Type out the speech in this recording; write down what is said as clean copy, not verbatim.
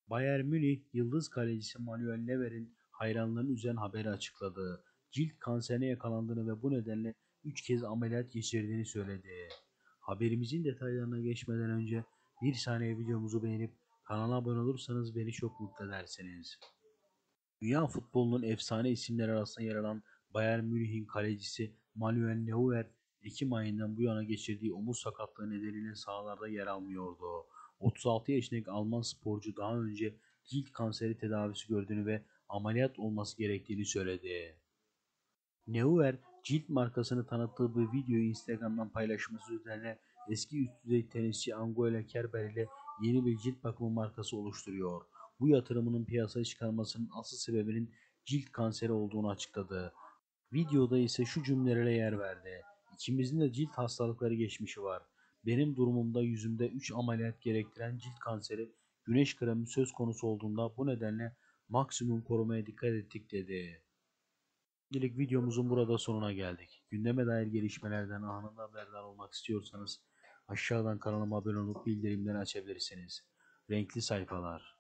Bayern Münih yıldız kalecisi Manuel Neuer'in hayranlarını üzen haberi açıkladı. Cilt kanserine yakalandığını ve bu nedenle 3 kez ameliyat geçirdiğini söyledi. Haberimizin detaylarına geçmeden önce bir saniye videomuzu beğenip kanala abone olursanız beni çok mutlu edersiniz. Dünya futbolunun efsane isimleri arasında yer alan Bayern Münih'in kalecisi Manuel Neuer, Ekim ayından bu yana geçirdiği omuz sakatlığı nedeniyle sahalarda yer almıyordu. 36 yaşındaki Alman sporcu daha önce cilt kanseri tedavisi gördüğünü ve ameliyat olması gerektiğini söyledi. Neuer, cilt markasını tanıttığı bu videoyu Instagram'dan paylaşması üzerine eski üst düzey tenisçi Angola Kerber ile yeni bir cilt bakımı markası oluşturuyor. Bu yatırımının piyasaya çıkarmasının asıl sebebinin cilt kanseri olduğunu açıkladı. Videoda ise şu cümlelere yer verdi. İkimizin de cilt hastalıkları geçmişi var. Benim durumumda yüzümde 3 ameliyat gerektiren cilt kanseri, güneş kremi söz konusu olduğunda bu nedenle maksimum korumaya dikkat ettik dedi. Şimdilik videomuzun burada sonuna geldik. Gündeme dair gelişmelerden anında haberdar olmak istiyorsanız aşağıdan kanalıma abone olup bildirimleri açabilirsiniz. Renkli sayfalar.